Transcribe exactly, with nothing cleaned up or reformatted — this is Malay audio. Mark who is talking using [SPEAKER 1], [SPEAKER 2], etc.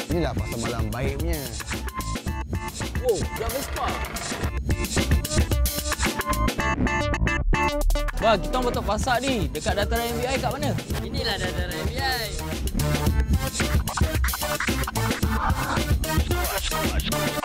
[SPEAKER 1] Inilah pasar malam baik punya.
[SPEAKER 2] Oh, budak Vespa. Bah, kita orang betul pasar ni. Dekat dataran M B I kat mana?
[SPEAKER 3] Inilah dataran M B I.